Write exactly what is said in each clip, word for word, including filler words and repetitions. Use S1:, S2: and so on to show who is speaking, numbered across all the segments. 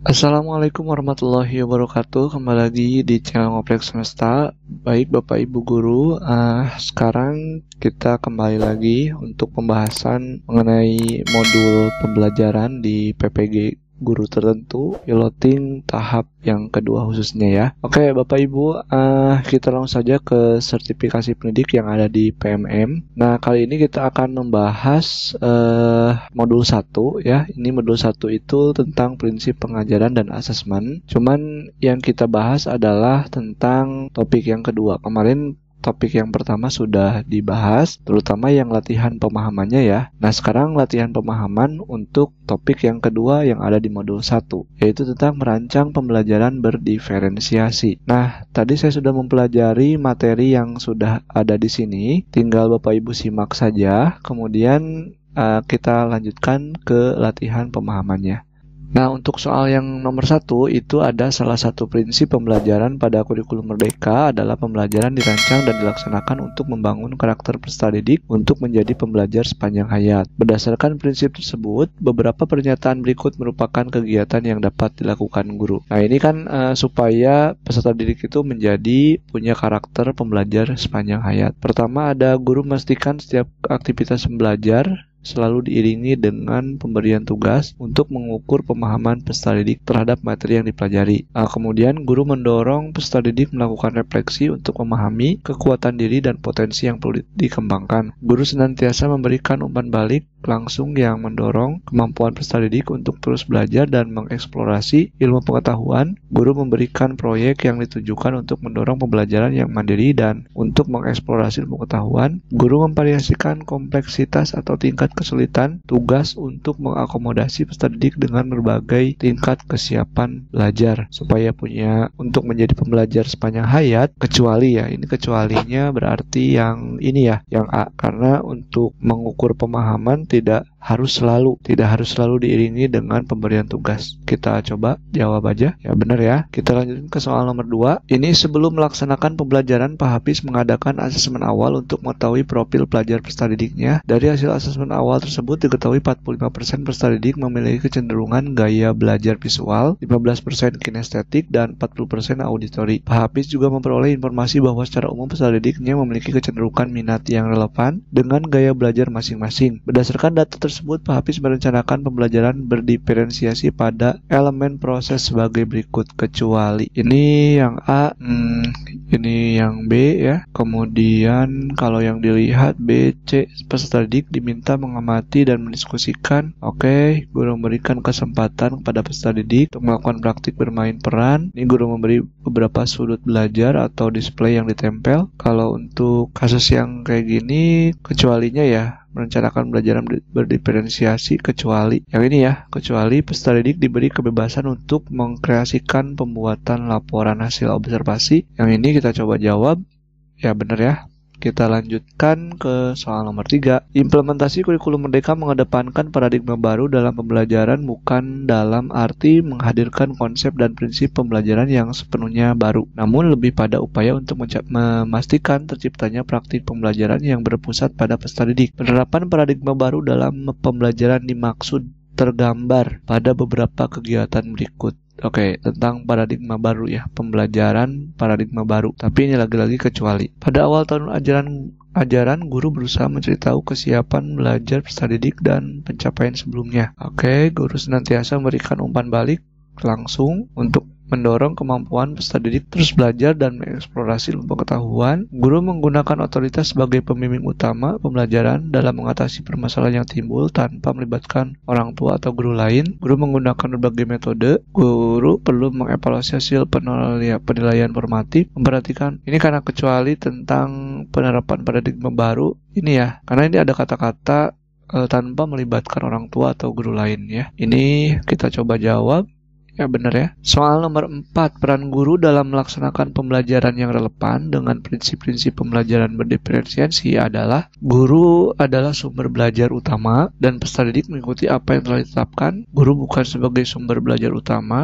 S1: Assalamualaikum warahmatullahi wabarakatuh. Kembali lagi di channel Ngoprek Semesta. Baik Bapak Ibu Guru, uh, sekarang kita kembali lagi untuk pembahasan mengenai modul pembelajaran di P P G Guru Tertentu Piloting tahap yang kedua khususnya ya. Oke Bapak Ibu, uh, kita langsung saja ke sertifikasi pendidik yang ada di P M M. Nah kali ini kita akan membahas uh, modul satu ya. Ini modul satu itu tentang prinsip pengajaran dan asesmen. Cuman yang kita bahas adalah tentang topik yang kedua. Kemarin topik yang pertama sudah dibahas, terutama yang latihan pemahamannya ya. Nah, sekarang latihan pemahaman untuk topik yang kedua yang ada di modul satu, yaitu tentang merancang pembelajaran berdiferensiasi. Nah, tadi saya sudah mempelajari materi yang sudah ada di sini, tinggal Bapak Ibu simak saja, kemudian uh, kita lanjutkan ke latihan pemahamannya. Nah, untuk soal yang nomor satu, itu ada salah satu prinsip pembelajaran pada kurikulum Merdeka adalah pembelajaran dirancang dan dilaksanakan untuk membangun karakter peserta didik untuk menjadi pembelajar sepanjang hayat. Berdasarkan prinsip tersebut, beberapa pernyataan berikut merupakan kegiatan yang dapat dilakukan guru. Nah, ini kan uh, supaya peserta didik itu menjadi punya karakter pembelajar sepanjang hayat. Pertama, ada guru memastikan setiap aktivitas belajar selalu diiringi dengan pemberian tugas untuk mengukur pemahaman peserta didik terhadap materi yang dipelajari. Nah, kemudian, guru mendorong peserta didik melakukan refleksi untuk memahami kekuatan diri dan potensi yang perlu dikembangkan. Guru senantiasa memberikan umpan balik langsung yang mendorong kemampuan peserta didik untuk terus belajar dan mengeksplorasi ilmu pengetahuan. Guru memberikan proyek yang ditujukan untuk mendorong pembelajaran yang mandiri dan untuk mengeksplorasi ilmu pengetahuan. Guru memvariasikan kompleksitas atau tingkat kesulitan tugas untuk mengakomodasi peserta didik dengan berbagai tingkat kesiapan belajar supaya punya untuk menjadi pembelajar sepanjang hayat, kecuali ya ini kecualinya berarti yang ini ya yang A, karena untuk mengukur pemahaman tidak harus selalu tidak harus selalu diiringi dengan pemberian tugas. Kita coba jawab aja ya, benar ya. Kita lanjutkan ke soal nomor dua. Ini sebelum melaksanakan pembelajaran, Pak Hafiz mengadakan asesmen awal untuk mengetahui profil pelajar peserta didiknya. Dari hasil asesmen awal tersebut diketahui empat puluh lima persen peserta didik memiliki kecenderungan gaya belajar visual, lima belas persen kinestetik, dan empat puluh persen auditori. Pak Hafiz juga memperoleh informasi bahwa secara umum peserta didiknya memiliki kecenderungan minat yang relevan dengan gaya belajar masing-masing. Berdasarkan data tersebut, Pak Hafiz merencanakan pembelajaran berdiferensiasi pada elemen proses sebagai berikut, kecuali ini yang A, hmm, ini yang B ya. Kemudian kalau yang dilihat B, C, peserta didik diminta mengamati dan mendiskusikan. Oke, guru memberikan kesempatan kepada peserta didik untuk melakukan praktik bermain peran. Ini guru memberi beberapa sudut belajar atau display yang ditempel. Kalau untuk kasus yang kayak gini, kecualinya ya merencanakan pembelajaran berdiferensiasi, kecuali yang ini ya, kecuali peserta didik diberi kebebasan untuk mengkreasikan pembuatan laporan hasil observasi. Yang ini kita coba jawab ya, benar ya. Kita lanjutkan ke soal nomor tiga. Implementasi kurikulum Merdeka mengedepankan paradigma baru dalam pembelajaran, bukan dalam arti menghadirkan konsep dan prinsip pembelajaran yang sepenuhnya baru, namun lebih pada upaya untuk memastikan terciptanya praktik pembelajaran yang berpusat pada peserta didik. Penerapan paradigma baru dalam pembelajaran dimaksud tergambar pada beberapa kegiatan berikut. Oke, tentang paradigma baru ya, pembelajaran paradigma baru. Tapi ini lagi-lagi kecuali. Pada awal tahun ajaran ajaran, guru berusaha mencari tahu kesiapan belajar peserta didik dan pencapaian sebelumnya. Oke, guru senantiasa memberikan umpan balik langsung untuk mendorong kemampuan peserta didik terus belajar dan mengeksplorasi ilmu pengetahuan. Guru menggunakan otoritas sebagai pembimbing utama pembelajaran dalam mengatasi permasalahan yang timbul tanpa melibatkan orang tua atau guru lain. Guru menggunakan berbagai metode. Guru perlu mengevaluasi hasil penilaian formatif, memperhatikan ini karena kecuali tentang penerapan paradigma baru ini ya, karena ini ada kata-kata e, tanpa melibatkan orang tua atau guru lain ya. Ini kita coba jawab. Ya benar ya. Soal nomor empat, peran guru dalam melaksanakan pembelajaran yang relevan dengan prinsip-prinsip pembelajaran berdiferensiasi adalah guru adalah sumber belajar utama dan peserta didik mengikuti apa yang telah ditetapkan. Guru bukan sebagai sumber belajar utama.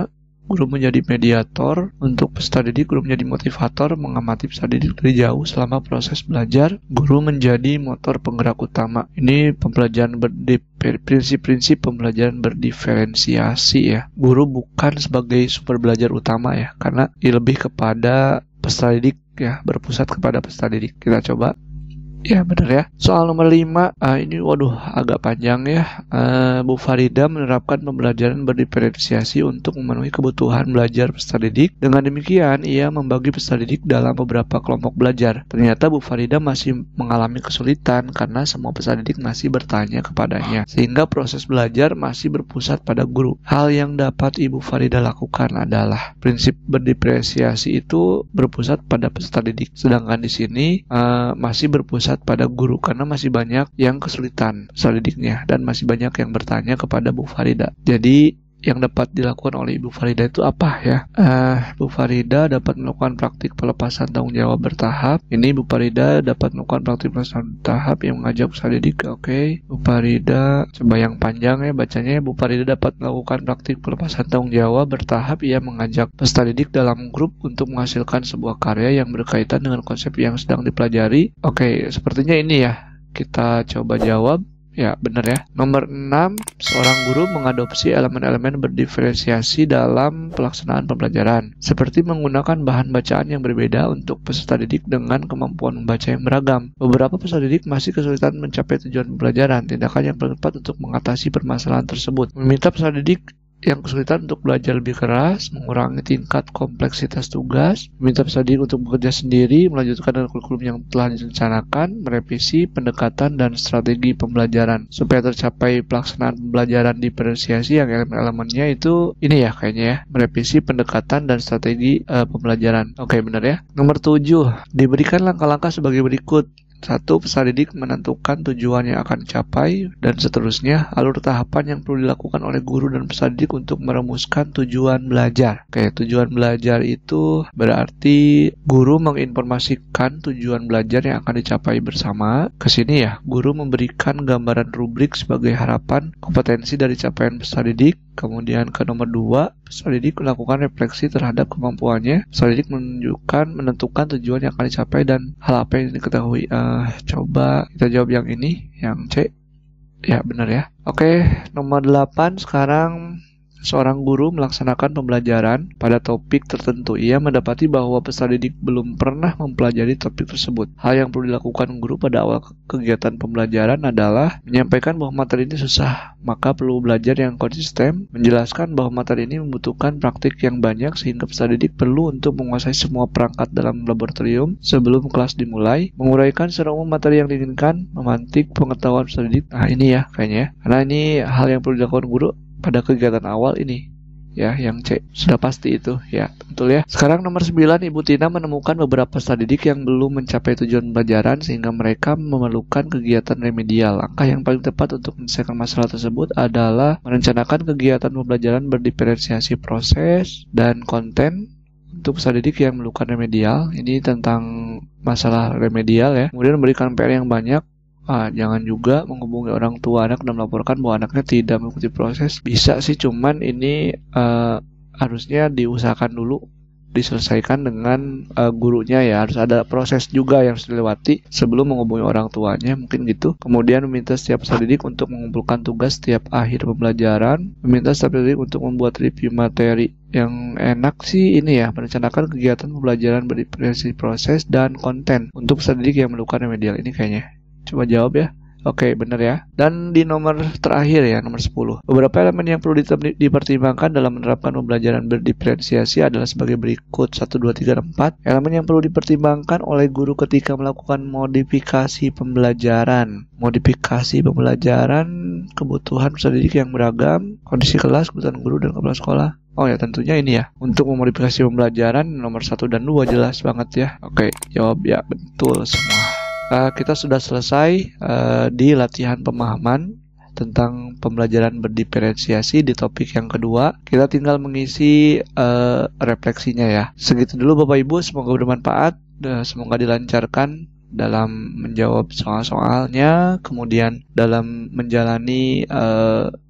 S1: guru menjadi mediator. Untuk peserta didik, guru menjadi motivator, mengamati peserta didik dari jauh selama proses belajar. Guru menjadi motor penggerak utama. Ini pembelajaran berdi prinsip-prinsip pembelajaran berdiferensiasi ya. Guru bukan sebagai sumber belajar utama ya, karena lebih kepada peserta didik ya, berpusat kepada peserta didik. Kita coba. Ya benar ya. Soal nomor lima, uh, ini waduh agak panjang ya. uh, Bu Farida menerapkan pembelajaran berdiferensiasi untuk memenuhi kebutuhan belajar peserta didik. Dengan demikian, ia membagi peserta didik dalam beberapa kelompok belajar. Ternyata Bu Farida masih mengalami kesulitan karena semua peserta didik masih bertanya kepadanya, sehingga proses belajar masih berpusat pada guru. Hal yang dapat Ibu Farida lakukan adalah prinsip berdiferensiasi itu berpusat pada peserta didik, sedangkan di sini uh, masih berpusat pada guru karena masih banyak yang kesulitan peserta didiknya dan masih banyak yang bertanya kepada Bu Farida. Jadi yang dapat dilakukan oleh Ibu Farida itu apa ya? Uh, Bu Farida dapat melakukan praktik pelepasan tanggung jawab bertahap. Ini Bu Farida dapat melakukan praktik pelepasan bertahap yang mengajak peserta didik. Oke, okay. Bu Farida, coba yang panjang ya bacanya. Bu Farida dapat melakukan praktik pelepasan tanggung jawab bertahap. Ia mengajak peserta didik dalam grup untuk menghasilkan sebuah karya yang berkaitan dengan konsep yang sedang dipelajari. Oke, okay, sepertinya ini ya. Kita coba jawab. Ya, benar ya. Nomor enam, seorang guru mengadopsi elemen-elemen berdiferensiasi dalam pelaksanaan pembelajaran, seperti menggunakan bahan bacaan yang berbeda untuk peserta didik dengan kemampuan membaca yang beragam. Beberapa peserta didik masih kesulitan mencapai tujuan pembelajaran. Tindakan yang paling tepat untuk mengatasi permasalahan tersebut: meminta peserta didik yang kesulitan untuk belajar lebih keras, mengurangi tingkat kompleksitas tugas, meminta peserta didik untuk bekerja sendiri, melanjutkan dengan kurikulum yang telah direncanakan, merevisi pendekatan dan strategi pembelajaran supaya tercapai pelaksanaan pembelajaran diferensiasi yang elemen-elemennya itu ini ya kayaknya ya, merevisi pendekatan dan strategi uh, pembelajaran. Oke, benar ya. Nomor tujuh, diberikan langkah-langkah sebagai berikut. Satu, peserta didik menentukan tujuan yang akan dicapai, dan seterusnya alur tahapan yang perlu dilakukan oleh guru dan peserta didik untuk merumuskan tujuan belajar. Oke, tujuan belajar itu berarti guru menginformasikan tujuan belajar yang akan dicapai bersama. Kesini ya, guru memberikan gambaran rubrik sebagai harapan kompetensi dari capaian peserta didik. Kemudian ke nomor dua, peserta didik melakukan refleksi terhadap kemampuannya. Peserta didik menunjukkan, menentukan tujuan yang akan dicapai dan hal apa yang diketahui. Uh, coba kita jawab yang ini, yang C. Ya, benar ya. Oke, nomor delapan sekarang. Seorang guru melaksanakan pembelajaran pada topik tertentu. Ia mendapati bahwa peserta didik belum pernah mempelajari topik tersebut. Hal yang perlu dilakukan guru pada awal kegiatan pembelajaran adalah menyampaikan bahwa materi ini susah, maka perlu belajar yang konsisten, menjelaskan bahwa materi ini membutuhkan praktik yang banyak sehingga peserta didik perlu untuk menguasai semua perangkat dalam laboratorium sebelum kelas dimulai, menguraikan secara umum materi yang diinginkan, memantik pengetahuan peserta didik. Nah ini ya kayaknya ya. Karena ini hal yang perlu dilakukan guru pada kegiatan awal ini ya, yang C. Sudah pasti itu ya, betul ya. Sekarang nomor sembilan, Ibu Tina menemukan beberapa peserta didik yang belum mencapai tujuan pembelajaran sehingga mereka memerlukan kegiatan remedial. Langkah yang paling tepat untuk menyelesaikan masalah tersebut adalah merencanakan kegiatan pembelajaran berdiferensiasi proses dan konten untuk peserta didik yang memerlukan remedial. Ini tentang masalah remedial ya. Kemudian memberikan P R yang banyak. Ah, jangan juga menghubungi orang tua anak dan melaporkan bahwa anaknya tidak mengikuti proses. Bisa sih, cuman ini uh, harusnya diusahakan dulu diselesaikan dengan uh, gurunya ya. Harus ada proses juga yang harus dilewati sebelum menghubungi orang tuanya, mungkin gitu. Kemudian meminta setiap peserta didik untuk mengumpulkan tugas setiap akhir pembelajaran. Meminta setiap peserta didik untuk membuat review materi. Yang enak sih ini ya, merencanakan kegiatan pembelajaran berdiferensiasi proses dan konten untuk peserta didik yang memerlukan remedial. Ini kayaknya. Coba jawab ya. Oke, benar ya. Dan di nomor terakhir ya, nomor sepuluh. Beberapa elemen yang perlu dipertimbangkan dalam menerapkan pembelajaran berdiferensiasi adalah sebagai berikut. satu, dua, tiga, dan empat. Elemen yang perlu dipertimbangkan oleh guru ketika melakukan modifikasi pembelajaran. Modifikasi pembelajaran, kebutuhan peserta didik yang beragam, kondisi kelas, kebutuhan guru dan kepala sekolah. Oh ya, tentunya ini ya. Untuk memodifikasi pembelajaran nomor satu dan dua jelas banget ya. Oke, jawab ya, betul semua. Uh, kita sudah selesai uh, di latihan pemahaman tentang pembelajaran berdiferensiasi di topik yang kedua. Kita tinggal mengisi uh, refleksinya ya. Segitu dulu Bapak Ibu, semoga bermanfaat, uh, semoga dilancarkan dalam menjawab soal-soalnya, kemudian dalam menjalani uh,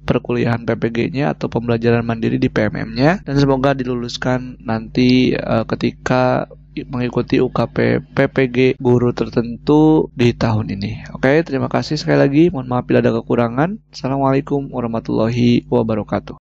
S1: perkuliahan P P G-nya atau pembelajaran mandiri di P M M-nya, dan semoga diluluskan nanti uh, ketika mengikuti U K P P P G guru tertentu di tahun ini. Oke, terima kasih sekali lagi. Mohon maaf bila ada kekurangan. Assalamualaikum warahmatullahi wabarakatuh.